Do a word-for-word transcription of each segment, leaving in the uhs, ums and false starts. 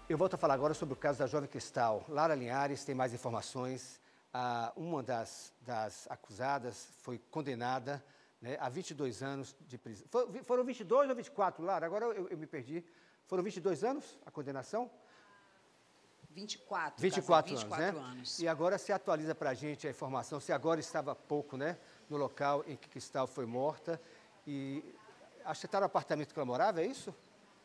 Eu volto a falar agora sobre o caso da jovem Cristal. Lara Linhares tem mais informações. Ah, uma das, das acusadas foi condenada, né, a vinte e dois anos de prisão. Foram vinte e dois ou vinte e quatro, Lara? Agora eu, eu me perdi. Foram vinte e dois anos a condenação? vinte e quatro, vinte e quatro, vinte e quatro anos, né? anos. E agora se atualiza para a gente a informação, se agora estava há pouco, né, no local em que Cristal foi morta. E acho que está no apartamento que ela morava, é isso?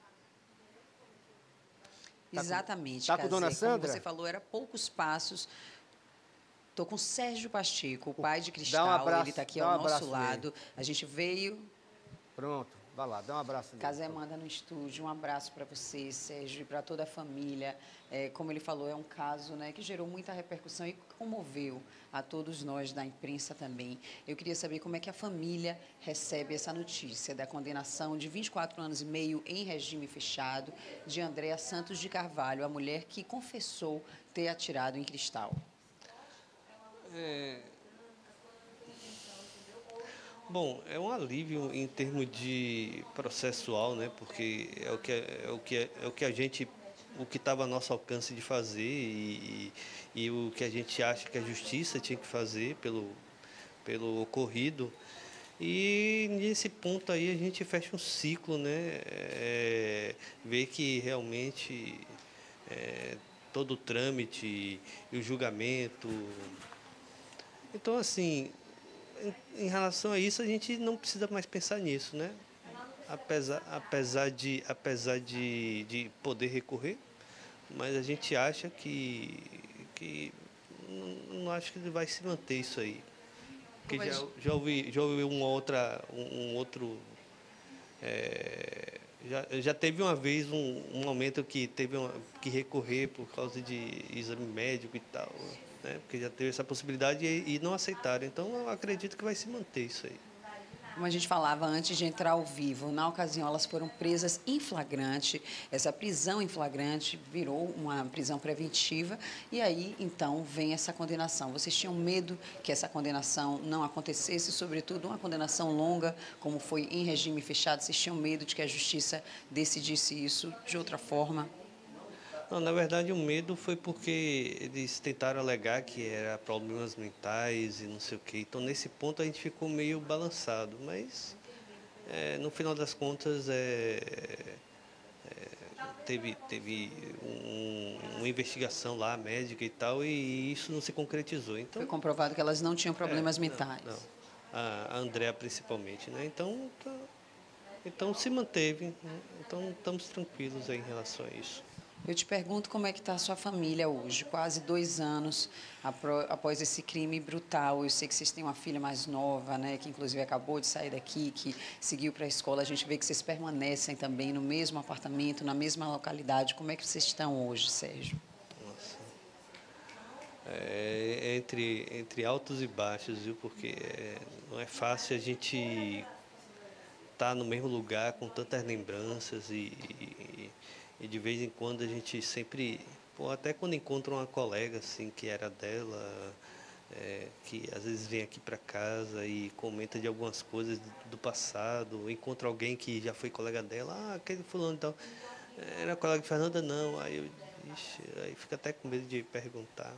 Tá Exatamente, com, tá com dona Sandra? Como você falou, era poucos passos. Estou com Sérgio Pacheco, o pai de Dá um Cristal, abraço, ele está aqui dá ao um nosso abraço lado. nele. A gente veio... Pronto, vai lá, dá um abraço nele. Casé manda no estúdio, um abraço para você, Sérgio, e para toda a família. É, como ele falou, é um caso, né, que gerou muita repercussão e comoveu a todos nós da imprensa também. Eu queria saber como é que a família recebe essa notícia da condenação de vinte e quatro anos e meio em regime fechado de Andréa Santos de Carvalho, a mulher que confessou ter atirado em Cristal. É... Bom, é um alívio em termos de processual, né? Porque é o que é o que é, é o que a gente, o que estava a nosso alcance de fazer e, e, e o que a gente acha que a justiça tinha que fazer pelo pelo ocorrido. E nesse ponto aí a gente fecha um ciclo, né? É, ver que realmente é, todo o trâmite e o julgamento. Então, assim, em, em relação a isso, a gente não precisa mais pensar nisso, né? Apesar, apesar, de, apesar de, de poder recorrer, mas a gente acha que, que não, não acho que vai se manter isso aí. Porque já, já ouvi, já ouvi uma outra, um, um outro... É, já, já teve uma vez um, um momento que teve uma, que recorrer por causa de exame médico e tal, né? Porque já teve essa possibilidade e, e não aceitaram. Então eu acredito que vai se manter isso aí. Como a gente falava antes de entrar ao vivo, na ocasião elas foram presas em flagrante. Essa prisão em flagrante virou uma prisão preventiva e aí, então, vem essa condenação. Vocês tinham medo que essa condenação não acontecesse, sobretudo uma condenação longa, como foi em regime fechado? Vocês tinham medo de que a justiça decidisse isso de outra forma? Não, na verdade, o medo foi porque eles tentaram alegar que era problemas mentais e não sei o quê. Então, nesse ponto, a gente ficou meio balançado. Mas, é, no final das contas, é, é, teve, teve um, uma investigação lá, médica e tal, e isso não se concretizou. Então, foi comprovado que elas não tinham problemas é, mentais. Não, não. A, a Andréa, principalmente, né? Então, tá, então, se manteve. Né? Então, estamos tranquilos aí em relação a isso. Eu te pergunto como é que está a sua família hoje, quase dois anos após esse crime brutal. Eu sei que vocês têm uma filha mais nova, né, que inclusive acabou de sair daqui, que seguiu para a escola. A gente vê que vocês permanecem também no mesmo apartamento, na mesma localidade. Como é que vocês estão hoje, Sérgio? Nossa. É, entre, entre altos e baixos, viu? Porque é, não é fácil a gente estar no mesmo lugar com tantas lembranças e, e E de vez em quando a gente sempre, pô, até quando encontra uma colega assim que era dela, é, que às vezes vem aqui para casa e comenta de algumas coisas do passado, encontra alguém que já foi colega dela, ah, aquele fulano e tal, era colega de Fernanda não, aí eu, ixi, aí fica até com medo de perguntar.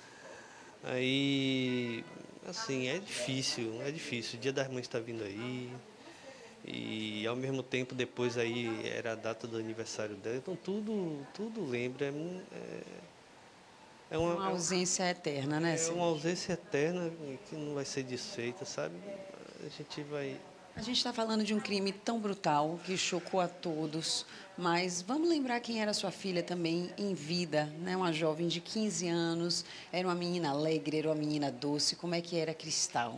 Aí, assim, é difícil, é difícil, o Dia das Mães está vindo aí. E ao mesmo tempo depois aí era a data do aniversário dela, então tudo, tudo lembra. É, é uma, uma ausência é, eterna, né? É uma ausência eterna que não vai ser desfeita, sabe? A gente vai... A gente está falando de um crime tão brutal que chocou a todos, mas vamos lembrar quem era sua filha também em vida, né? Uma jovem de quinze anos, era uma menina alegre, era uma menina doce. Como é que era Cristal?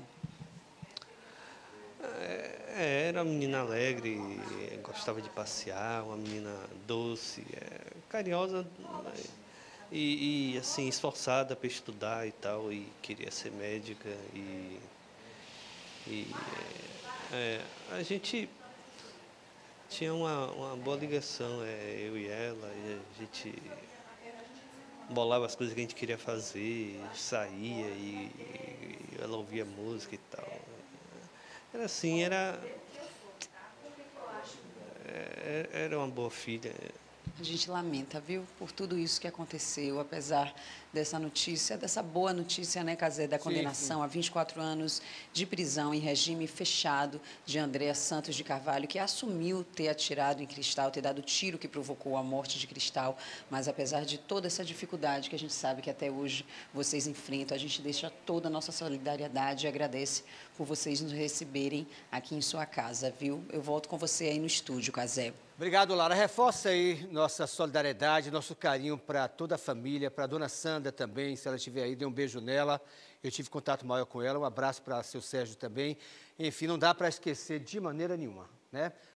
É, era uma menina alegre, gostava de passear, uma menina doce, é, carinhosa e, e assim esforçada para estudar e tal, e queria ser médica e, e é, a gente tinha uma, uma boa ligação, é, eu e ela, e a gente bolava as coisas que a gente queria fazer, saía e, e ela ouvia música e tal. Era assim, era, era uma boa filha. A gente lamenta, viu, por tudo isso que aconteceu, apesar dessa notícia, dessa boa notícia, né, Cazé, da condenação sim, sim. a vinte e quatro anos de prisão em regime fechado de Andréa Santos de Carvalho, que assumiu ter atirado em Cristal, ter dado o tiro que provocou a morte de Cristal, mas apesar de toda essa dificuldade que a gente sabe que até hoje vocês enfrentam, a gente deixa toda a nossa solidariedade e agradece por vocês nos receberem aqui em sua casa, viu? Eu volto com você aí no estúdio, Cazé. Obrigado, Lara. Reforça aí nossa solidariedade, nosso carinho para toda a família, para a dona Sandra também, se ela estiver aí, dê um beijo nela. Eu tive contato maior com ela, um abraço para seu Sérgio também. Enfim, não dá para esquecer de maneira nenhuma, né?